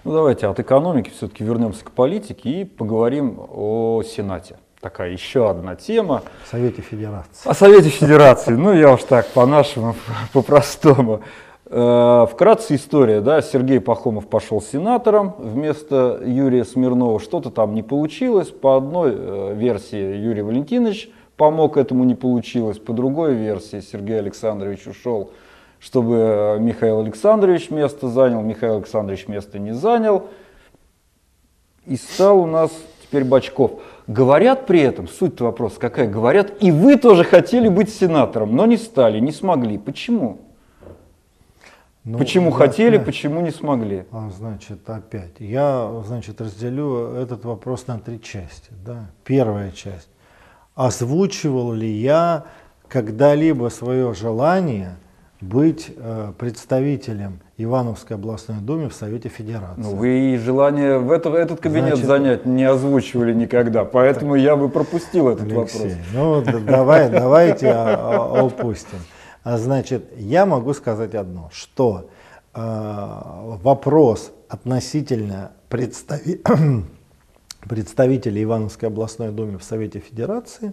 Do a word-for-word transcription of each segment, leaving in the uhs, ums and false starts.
Ну, давайте от экономики все-таки вернемся к политике и поговорим о Сенате. Такая еще одна тема. В Совете Федерации. О Совете Федерации. Ну, я уж так, по-нашему, по-простому. Вкратце история, да, Сергей Пахомов пошел сенатором вместо Юрия Смирнова. Что-то там не получилось. По одной версии Юрий Валентинович помог, этому не получилось. По другой версии Сергей Александрович ушел, чтобы Михаил Александрович место занял. Михаил Александрович место не занял. И стал у нас теперь Бочков. Говорят при этом, суть-то вопроса какая, говорят, и вы тоже хотели быть сенатором, но не стали, не смогли. Почему? Ну, почему я, хотели, я, почему не смогли? Значит, опять, я, значит, разделю этот вопрос на три части. Да? Первая часть. Озвучивал ли я когда-либо свое желание быть э, представителем Ивановской областной думы в Совете Федерации? Ну, вы и желание в это, этот кабинет Значит, занять не озвучивали никогда, поэтому так, я бы пропустил этот Алексей, вопрос. Ну, давай, давайте опустим. Значит, я могу сказать одно, что э, вопрос относительно представи представителей Ивановской областной думы в Совете Федерации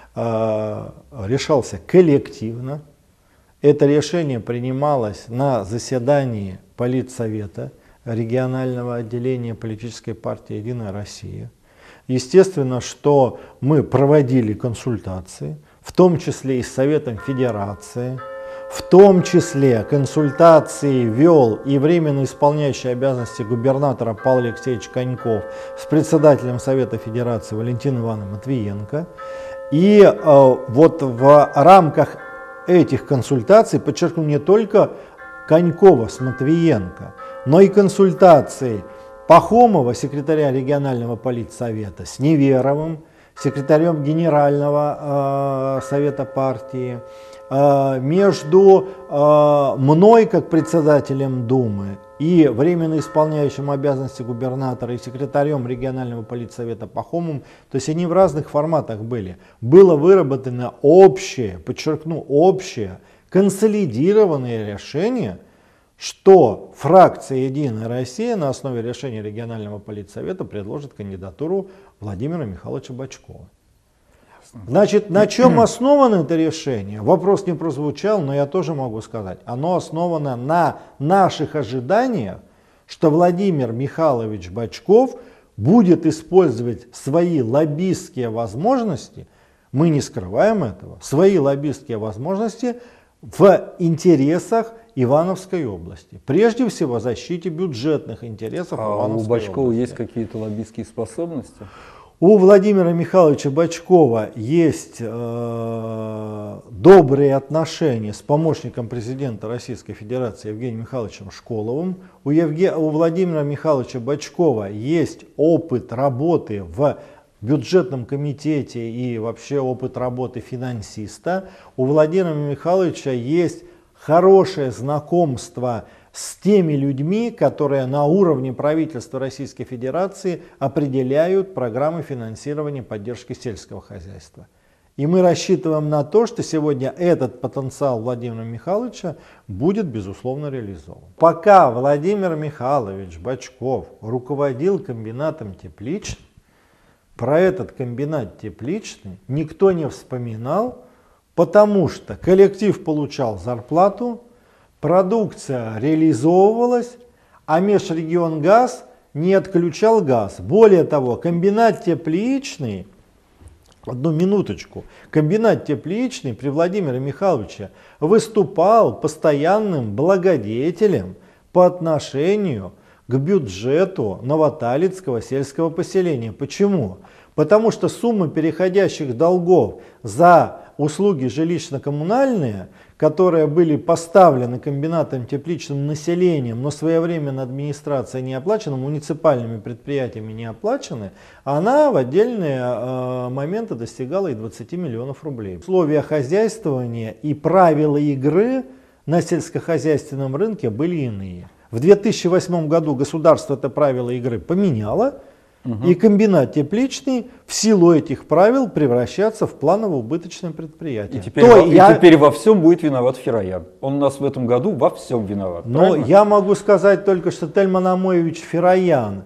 э, решался коллективно. Это решение принималось на заседании Политсовета регионального отделения политической партии «Единая Россия». Естественно, что мы проводили консультации, в том числе и с Советом Федерации, в том числе консультации вел и временно исполняющий обязанности губернатора Павел Алексеевич Коньков с председателем Совета Федерации Валентином Ивановичем Матвиенко. И э, вот в рамках этих консультаций, подчеркну, не только Конькова с Матвиенко, но и консультации Пахомова, секретаря регионального политсовета, с Неверовым, секретарем Генерального э, совета партии, э, между э, мной как председателем Думы и временно исполняющим обязанности губернатора и секретарем регионального политсовета Пахомовым, то есть они в разных форматах были, было выработано общее, подчеркну, общее, консолидированное решение, что фракция «Единая Россия» на основе решения регионального политсовета предложит кандидатуру Владимира Михайловича Бочкова. Значит, на чем основано это решение? Вопрос не прозвучал, но я тоже могу сказать. Оно основано на наших ожиданиях, что Владимир Михайлович Бочков будет использовать свои лоббистские возможности, мы не скрываем этого, свои лоббистские возможности в интересах Ивановской области. Прежде всего, защите бюджетных интересов а Ивановской области. У Бочкова есть какие-то лоббистские способности? У Владимира Михайловича Бочкова есть э, добрые отношения с помощником президента Российской Федерации Евгением Михайловичем Школовым. У, Евге... у Владимира Михайловича Бочкова есть опыт работы в бюджетном комитете и вообще опыт работы финансиста. У Владимира Михайловича есть хорошее знакомство с теми людьми, которые на уровне правительства Российской Федерации определяют программы финансирования поддержки сельского хозяйства. И мы рассчитываем на то, что сегодня этот потенциал Владимира Михайловича будет, безусловно, реализован. Пока Владимир Михайлович Бочков руководил комбинатом тепличным, про этот комбинат тепличный никто не вспоминал, потому что коллектив получал зарплату, продукция реализовывалась, а Межрегионгаз не отключал газ. Более того, комбинат тепличный, одну минуточку, комбинат тепличный при Владимире Михайловиче выступал постоянным благодетелем по отношению к бюджету Новоталицкого сельского поселения. Почему? Потому что суммы переходящих долгов за услуги жилищно-коммунальные, которые были поставлены комбинатом тепличным населением, но своевременно администрация не оплачена, муниципальными предприятиями не оплачены, она в отдельные э, моменты достигала и двадцати миллионов рублей. Условия хозяйствования и правила игры на сельскохозяйственном рынке были иные. В две тысячи восьмом году государство это правило игры поменяло, Угу. И комбинат тепличный в силу этих правил превращаться в планово-убыточное предприятие. И теперь, во, я... и теперь во всем будет виноват Фероян. Он у нас в этом году во всем виноват. Но правильно? Я могу сказать только, что Тельман Амоевич Фероян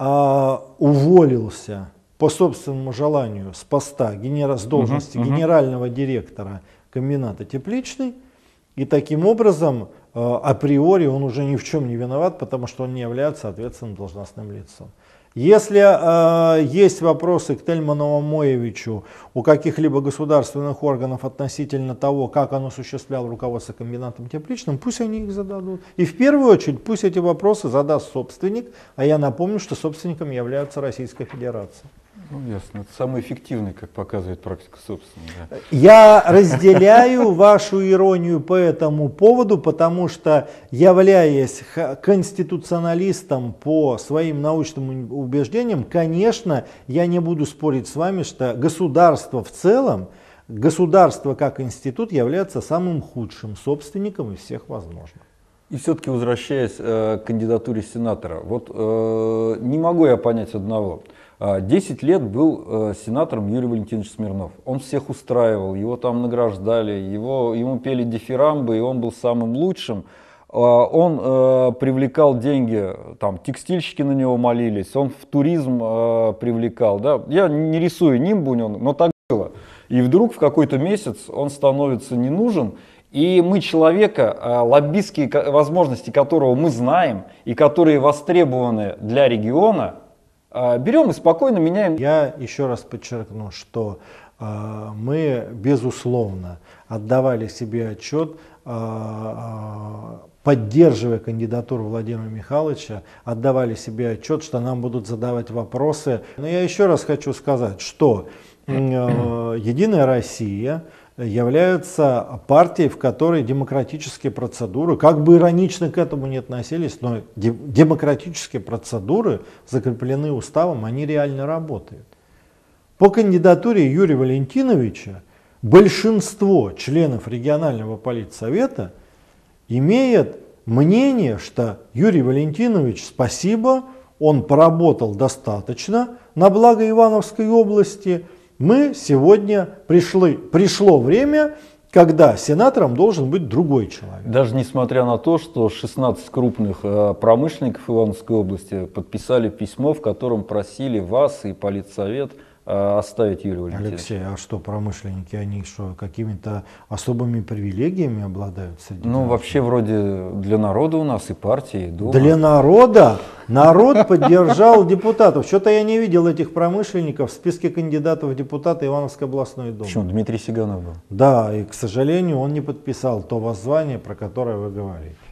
а, уволился по собственному желанию с поста, генера... с должности угу, генерального угу. директора комбината тепличный. И таким образом, а, априори он уже ни в чем не виноват, потому что он не является ответственным должностным лицом. Если э, есть вопросы к Тельману Амоевичу у каких-либо государственных органов относительно того, как он осуществлял руководство комбинатом тепличным, пусть они их зададут. И в первую очередь пусть эти вопросы задаст собственник, а я напомню, что собственником является Российская Федерация. Ну, ясно. Это самый эффективный, как показывает практика собственника. Я разделяю вашу иронию по этому поводу, потому что, являясь конституционалистом по своим научным убеждениям, конечно, я не буду спорить с вами, что государство в целом, государство как институт является самым худшим собственником из всех возможных. И все-таки возвращаясь э, к кандидатуре сенатора, вот э, не могу я понять одного. Десять лет был э, сенатором Юрий Валентинович Смирнов. Он всех устраивал, его там награждали, его, ему пели дифирамбы, и он был самым лучшим. Э, он э, привлекал деньги, там текстильщики на него молились, он в туризм э, привлекал. Да? Я не рисую нимбу, но так было. И вдруг в какой-то месяц он становится не нужен. И мы человека, лоббистские возможности которого мы знаем и которые востребованы для региона, берем и спокойно меняем. Я еще раз подчеркну, что э, мы, безусловно, отдавали себе отчет, э, поддерживая кандидатуру Владимира Михайловича, отдавали себе отчет, что нам будут задавать вопросы. Но я еще раз хочу сказать, что э, Единая Россия является партией, в которой демократические процедуры, как бы иронично к этому не относились, но демократические процедуры закреплены уставом, они реально работают. По кандидатуре Юрия Валентиновича большинство членов регионального политсовета имеет мнение, что Юрий Валентинович, спасибо, он поработал достаточно на благо Ивановской области. Мы сегодня пришли, пришло время, когда сенатором должен быть другой человек. Даже несмотря на то, что шестнадцать крупных э, промышленников Ивановской области подписали письмо, в котором просили вас и политсовет э, оставить Юрия Валентиновича. Алексей, а что промышленники, они что, какими-то особыми привилегиями обладают? Среди ну, нас? вообще вроде для народа у нас и партии, и дома. Для народа? Народ поддержал депутатов. Что-то я не видел этих промышленников в списке кандидатов в депутаты Ивановской областной думы. Почему? Дмитрий Сиганов был. Да, и, к сожалению, он не подписал то воззвание, про которое вы говорите.